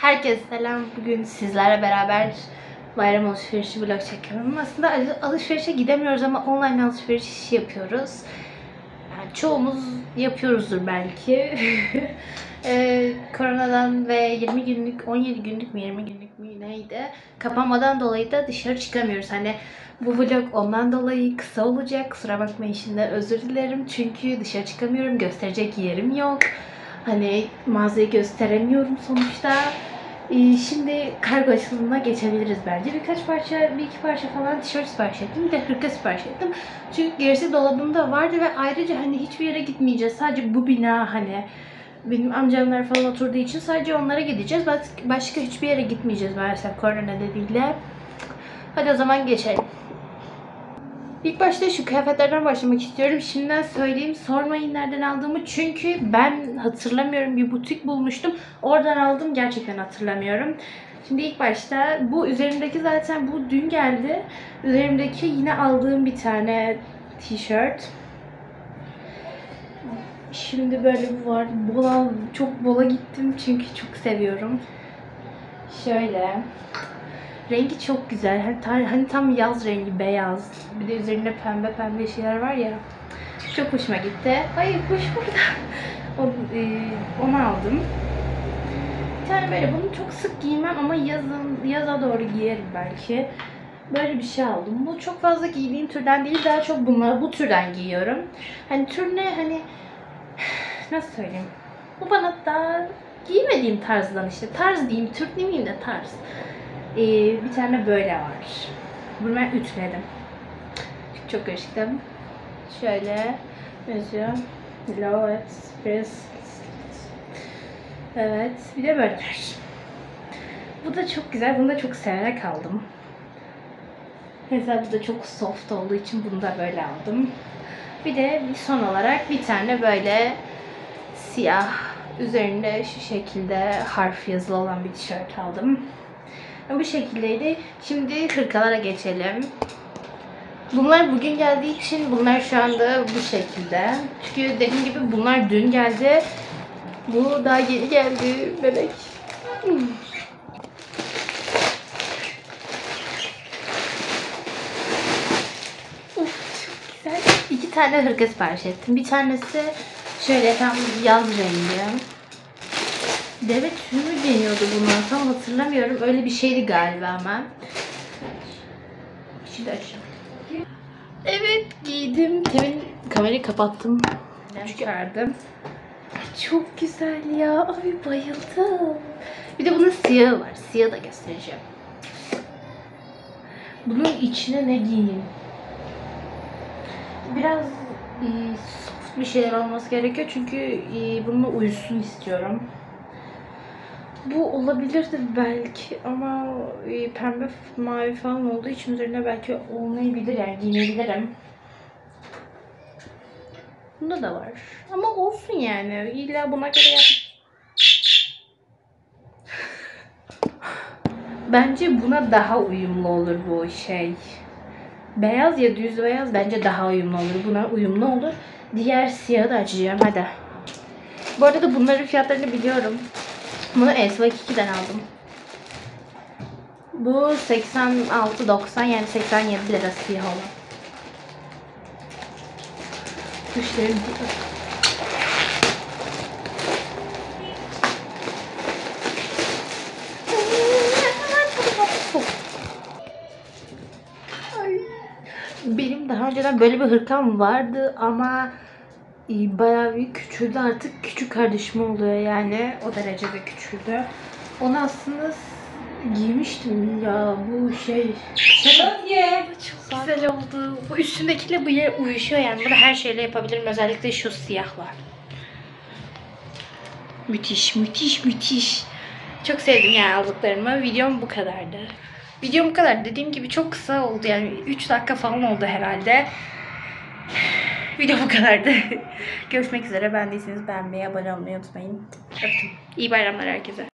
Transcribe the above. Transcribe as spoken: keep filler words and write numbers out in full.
Herkese selam. Bugün sizlerle beraber bayram alışverişi vlog çekiyorum. Aslında alışverişe gidemiyoruz ama online alışveriş yapıyoruz. Yani çoğumuz yapıyoruzdur belki. ee, koronadan ve yirmi günlük, on yedi günlük mü yirmi günlük mü neydi? Kapanmadan dolayı da dışarı çıkamıyoruz. Hani bu vlog ondan dolayı kısa olacak. Kusura bakmayın şimdiden özür dilerim. Çünkü dışarı çıkamıyorum. Gösterecek yerim yok. Hani mağazayı gösteremiyorum sonuçta. Ee, şimdi kargo açılımına geçebiliriz bence. Birkaç parça, bir iki parça falan tişört sipariş ettim. Bir de hırka sipariş ettim. Çünkü gerisi dolabımda vardı ve ayrıca hani hiçbir yere gitmeyeceğiz. Sadece bu bina hani benim amcamlar falan oturduğu için sadece onlara gideceğiz. Başka hiçbir yere gitmeyeceğiz maalesef korona nedeniyle. Hadi o zaman geçelim. İlk başta şu kıyafetlerden başlamak istiyorum. Şimdiden söyleyeyim, sormayın nereden aldığımı. Çünkü ben hatırlamıyorum, bir butik bulmuştum. Oradan aldım, gerçekten hatırlamıyorum. Şimdi ilk başta bu üzerimdeki zaten bu dün geldi. Üzerimdeki yine aldığım bir tane tişört. Şimdi böyle bu var. Bola, çok bola gittim çünkü çok seviyorum. Şöyle. Rengi çok güzel. Hani, tam, hani tam yaz rengi, beyaz. Bir de üzerinde pembe pembe şeyler var ya. Çok hoşuma gitti. Hayır, kuş burada. O, e, onu aldım. Bir tane böyle, bunu çok sık giymem ama yazın yaza doğru giyerim belki. Böyle bir şey aldım. Bu çok fazla giydiğim türden değil. Daha çok bunları bu türden giyiyorum. Hani tür ne, hani nasıl söyleyeyim? Bu bana daha giymediğim tarzdan işte. Tarz diyeyim, Türk demeyeyim de tarz. Ee, bir tane böyle var. Bunu ben ütüledim. Çünkü çok karışıktım. Şöyle yazıyor. Low Express. Evet. Bir de böyle var. Bu da çok güzel. Bunu da çok severek aldım. Mesela bu da çok soft olduğu için bunu da böyle aldım. Bir de son olarak bir tane böyle siyah, üzerinde şu şekilde harf yazılı olan bir tişört aldım. Bu şekildeydi. Şimdi hırkalara geçelim. Bunlar bugün geldiği için bunlar şu anda bu şekilde. Çünkü dediğim gibi bunlar dün geldi. Bu daha yeni geldi bebek. Uf, çok güzel. İki tane hırka sipariş ettim. Bir tanesi şöyle tam yaz rengi. Deve tüyü mü deniyordu buna? Tam hatırlamıyorum. Öyle bir şeydi galiba ama. Şimdi açacağım. Evet, giydim. Temin kamerayı kapattım. Çıkardım. Çok güzel ya. Ay bayıldım. Bir de bunun siyahı var. Siyahı da göstereceğim. Bunun içine ne giyeyim? Biraz e, soft bir şeyler olması gerekiyor. Çünkü e, bununla uyusun istiyorum. Bu olabilirdi belki ama e, pembe mavi falan olduğu için üzerine belki olmayabilir, yani giyinebilirim. Bunda da var. Ama olsun yani. İlla buna göre yap. Bence buna daha uyumlu olur bu şey. Beyaz ya düz beyaz bence daha uyumlu olur. Buna uyumlu olur. Diğer siyahı da açacağım. Hadi. Bu arada bunların fiyatlarını biliyorum. Bunu Esva iki'den aldım. Bu seksen altı doksan, yani seksen yedi lira siyah olan. Kuşlarım diyor. Benim daha önceden böyle bir hırkam vardı ama bayağı bir küçüldü artık. Küçük kardeşim oluyor yani. O derecede küçüldü. Onu aslında giymiştim ya, bu şey. Şöyle. Çok güzel oldu. Bu üstündekiyle bu yer uyuşuyor yani. Bunu her şeyle yapabilirim. Özellikle şu siyahlar. Müthiş, müthiş, müthiş. Çok sevdim yani aldıklarımı. Videom bu kadardı. Videom bu kadar. Dediğim gibi çok kısa oldu. Yani üç dakika falan oldu herhalde. Video bu kadardı. Görüşmek üzere. Beğendiyseniz beğenmeyi, abone olmayı unutmayın. Öptüm. İyi bayramlar herkese.